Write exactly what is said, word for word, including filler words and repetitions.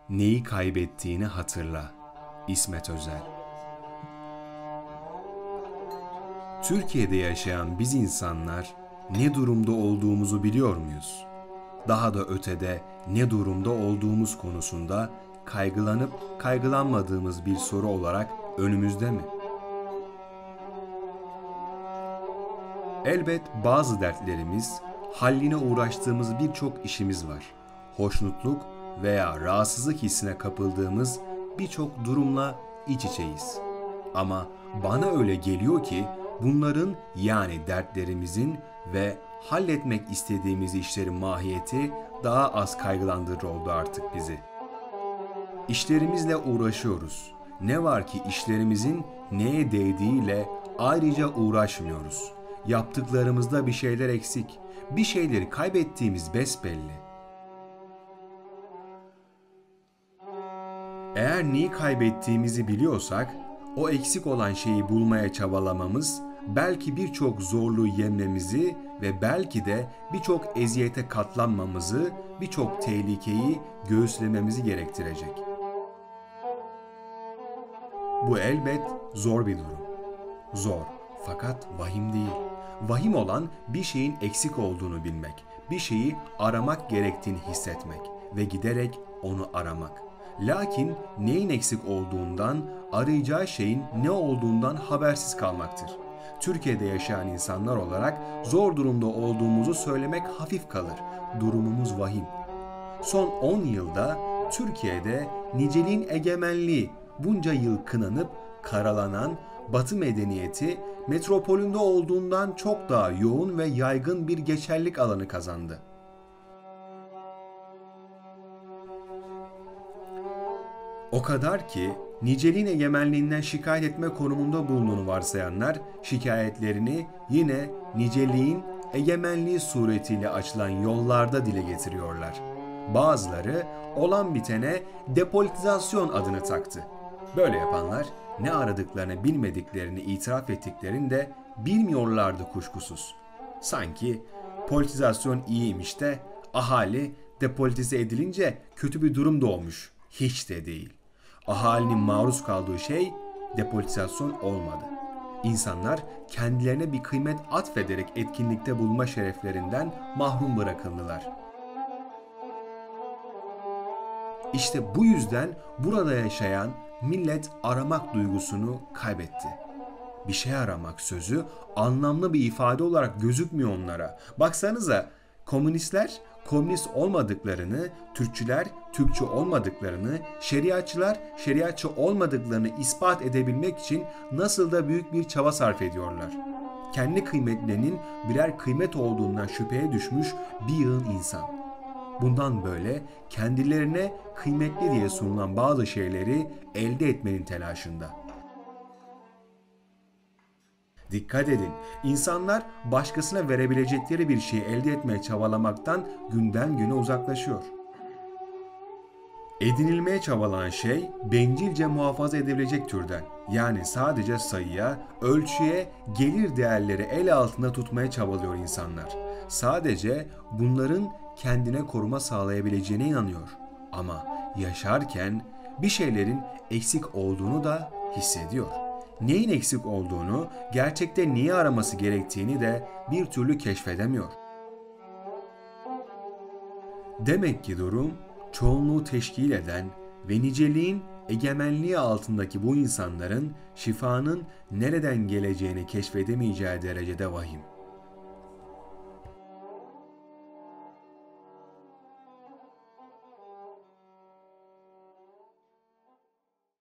Neyi kaybettiğini hatırla. İsmet Özel. Türkiye'de yaşayan biz insanlar ne durumda olduğumuzu biliyor muyuz? Daha da ötede ne durumda olduğumuz konusunda kaygılanıp kaygılanmadığımız bir soru olarak önümüzde mi? Elbet bazı dertlerimiz, halline uğraştığımız birçok işimiz var. Hoşnutluk veya rahatsızlık hissine kapıldığımız birçok durumla iç içeyiz. Ama bana öyle geliyor ki bunların, yani dertlerimizin ve halletmek istediğimiz işlerin mahiyeti daha az kaygılandırır oldu artık bizi. İşlerimizle uğraşıyoruz. Ne var ki işlerimizin neye değdiğiyle ayrıca uğraşmıyoruz. Yaptıklarımızda bir şeyler eksik, bir şeyleri kaybettiğimiz besbelli. Eğer neyi kaybettiğimizi biliyorsak, o eksik olan şeyi bulmaya çabalamamız, belki birçok zorluğu yenmemizi ve belki de birçok eziyete katlanmamızı, birçok tehlikeyi göğüslememizi gerektirecek. Bu elbet zor bir durum. Zor, fakat vahim değil. Vahim olan bir şeyin eksik olduğunu bilmek, bir şeyi aramak gerektiğini hissetmek ve giderek onu aramak. Lakin neyin eksik olduğundan, arayacağı şeyin ne olduğundan habersiz kalmaktır. Türkiye'de yaşayan insanlar olarak zor durumda olduğumuzu söylemek hafif kalır. Durumumuz vahim. Son on yılda Türkiye'de niceliğin egemenliği bunca yıl kınanıp karalanan Batı medeniyeti metropolünde olduğundan çok daha yoğun ve yaygın bir geçerlilik alanı kazandı. O kadar ki niceliğin egemenliğinden şikayet etme konumunda bulunduğunu varsayanlar şikayetlerini yine niceliğin egemenliği suretiyle açılan yollarda dile getiriyorlar. Bazıları olan bitene depolitizasyon adını taktı. Böyle yapanlar ne aradıklarını bilmediklerini itiraf ettiklerinde bilmiyorlardı kuşkusuz. Sanki politizasyon iyiymiş de ahali depolitize edilince kötü bir durum doğmuş. Hiç de değil. Ahalinin maruz kaldığı şey depolitizasyon olmadı. İnsanlar kendilerine bir kıymet atfederek etkinlikte bulunma şereflerinden mahrum bırakıldılar. İşte bu yüzden burada yaşayan millet aramak duygusunu kaybetti. Bir şey aramak sözü anlamlı bir ifade olarak gözükmüyor onlara. Baksanıza, komünistler komünist olmadıklarını, Türkçüler Türkçü olmadıklarını, şeriatçılar şeriatçı olmadıklarını ispat edebilmek için nasıl da büyük bir çaba sarf ediyorlar. Kendi kıymetlerinin birer kıymet olduğundan şüpheye düşmüş bir yığın insan. Bundan böyle kendilerine kıymetli diye sunulan bazı şeyleri elde etmenin telaşında. Dikkat edin, insanlar başkasına verebilecekleri bir şeyi elde etmeye çabalamaktan günden güne uzaklaşıyor. Edinilmeye çabalanan şey bencilce muhafaza edilebilecek türden. Yani sadece sayıya, ölçüye, gelir değerleri el altında tutmaya çabalıyor insanlar. Sadece bunların kendine koruma sağlayabileceğine inanıyor. Ama yaşarken bir şeylerin eksik olduğunu da hissediyor. Neyin eksik olduğunu, gerçekte neyi araması gerektiğini de bir türlü keşfedemiyor. Demek ki durum, çoğunluğu teşkil eden ve niceliğin egemenliği altındaki bu insanların şifanın nereden geleceğini keşfedemeyeceği derecede vahim.